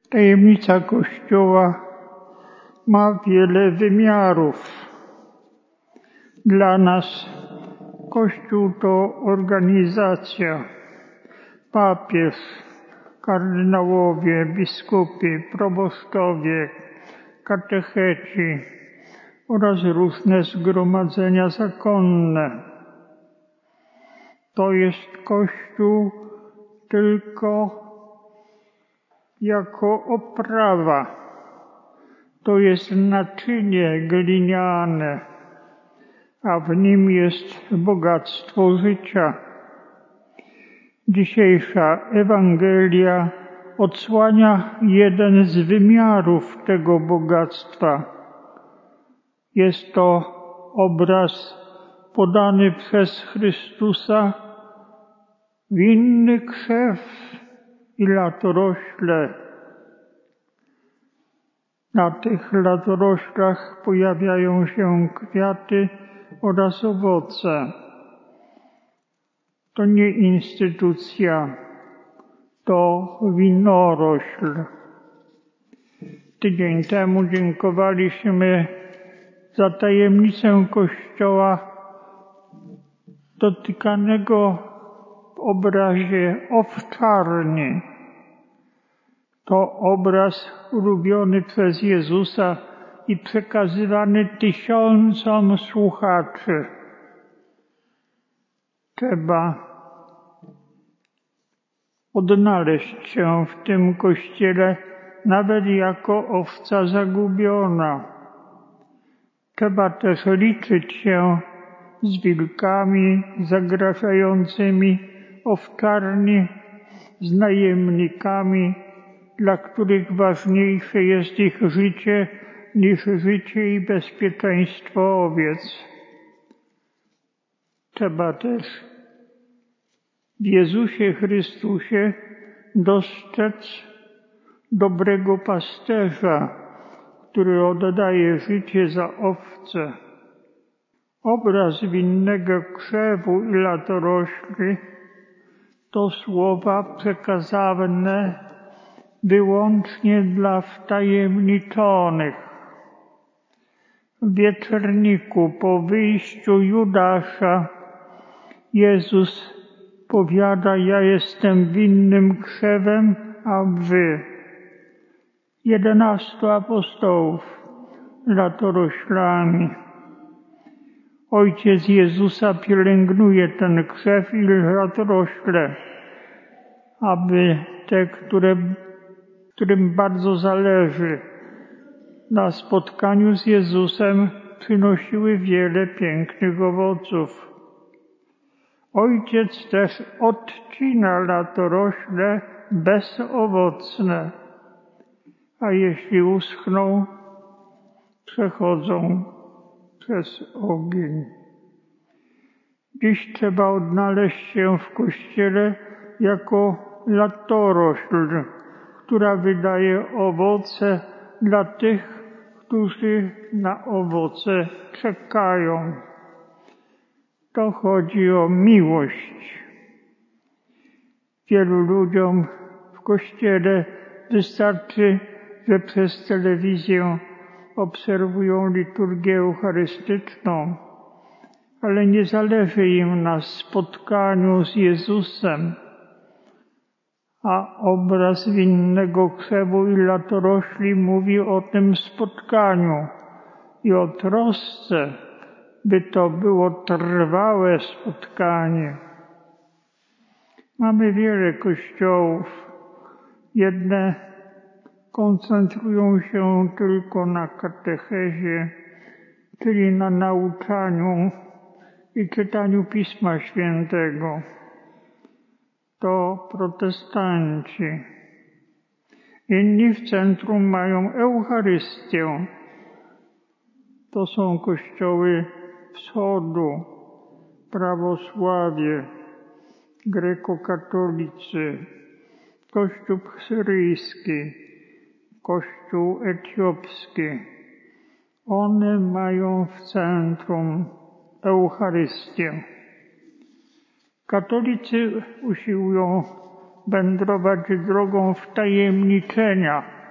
Tajemnica Kościoła ma wiele wymiarów. Dla nas Kościół to organizacja, papież, kardynałowie, biskupi, proboszczowie, katecheci oraz różne zgromadzenia zakonne. To jest Kościół tylko jako oprawa. To jest naczynie gliniane, a w nim jest bogactwo życia. Dzisiejsza Ewangelia odsłania jeden z wymiarów tego bogactwa. Jest to obraz podany przez Chrystusa: winny krzew i latorośle. Na tych latoroślach pojawiają się kwiaty oraz owoce. To nie instytucja, to winorośl. Tydzień temu dziękowaliśmy za tajemnicę Kościoła dotykanego w obrazie owczarni. To obraz ulubiony przez Jezusa i przekazywany tysiącom słuchaczy. Trzeba odnaleźć się w tym Kościele nawet jako owca zagubiona. Trzeba też liczyć się z wilkami zagrażającymi owczarni, z najemnikami, dla których ważniejsze jest ich życie niż życie i bezpieczeństwo owiec. Trzeba też w Jezusie Chrystusie dostrzec dobrego pasterza, który oddaje życie za owce. Obraz winnego krzewu i latorośli to słowa przekazane wyłącznie dla wtajemniczonych. W wieczorniku po wyjściu Judasza Jezus powiada: ja jestem winnym krzewem, a wy. 11 apostołów latoroślami. Ojciec Jezusa pielęgnuje ten krzew i latorośle, aby te, którym bardzo zależy na spotkaniu z Jezusem, przynosiły wiele pięknych owoców. Ojciec też odcina latorośle bezowocne, a jeśli uschną, przechodzą przez ogień. Dziś trzeba odnaleźć się w Kościele jako latorośl, która wydaje owoce dla tych, którzy na owoce czekają. To chodzi o miłość. Wielu ludziom w Kościele wystarczy, że przez telewizję obserwują liturgię eucharystyczną, ale nie zależy im na spotkaniu z Jezusem. A obraz winnego krzewu i latorośli mówi o tym spotkaniu i o trosce, by to było trwałe spotkanie. Mamy wiele kościołów. Jedne koncentrują się tylko na katechezie, czyli na nauczaniu i czytaniu Pisma Świętego. To protestanci. Inni w centrum mają Eucharystię. To są kościoły wschodu, prawosławie, grekokatolicy, Kościół syryjski, Kościół etiopski. One mają w centrum Eucharystię. Katolicy usiłują wędrować drogą wtajemniczenia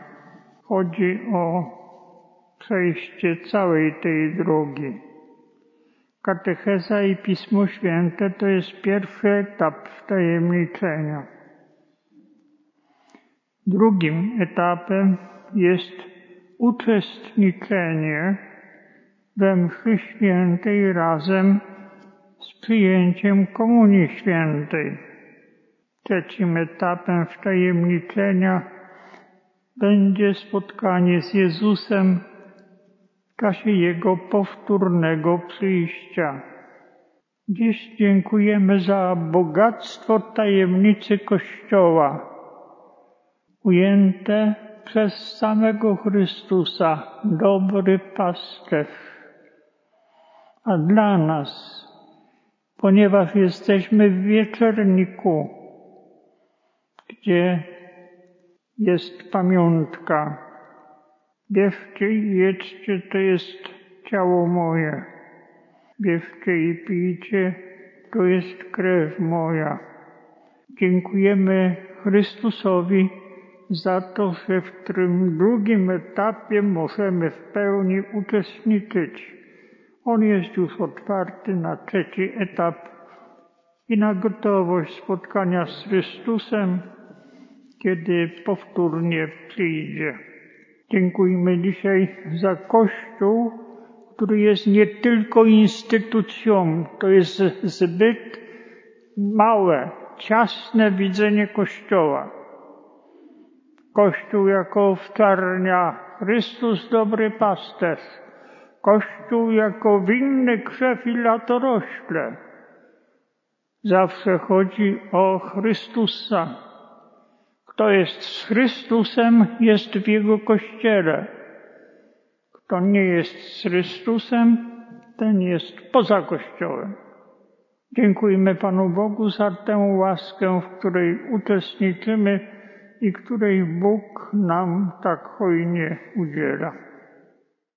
Chodzi o przejście całej tej drogi. Katecheza i Pismo Święte to jest pierwszy etap wtajemniczenia. Drugim etapem jest uczestniczenie we mszy świętej razem z przyjęciem Komunii Świętej. Trzecim etapem wtajemniczenia będzie spotkanie z Jezusem w czasie Jego powtórnego przyjścia. Dziś dziękujemy za bogactwo tajemnicy Kościoła, ujęte przez samego Chrystusa, dobry pasterz. A dla nas, ponieważ jesteśmy w wieczerniku, gdzie jest pamiątka, bierzcie i jedzcie, to jest ciało moje. Bierzcie i pijcie, to jest krew moja. Dziękujemy Chrystusowi za to, że w tym drugim etapie możemy w pełni uczestniczyć. On jest już otwarty na trzeci etap i na gotowość spotkania z Chrystusem, kiedy powtórnie przyjdzie. Dziękujmy dzisiaj za Kościół, który jest nie tylko instytucją, to jest zbyt małe, ciasne widzenie Kościoła. Kościół jako owczarnia, Chrystus dobry pasterz, Kościół jako winny krzew i latorośle. Zawsze chodzi o Chrystusa. Kto jest z Chrystusem, jest w Jego Kościele. Kto nie jest z Chrystusem, ten jest poza Kościołem. Dziękujmy Panu Bogu za tę łaskę, w której uczestniczymy i której Bóg nam tak hojnie udziela.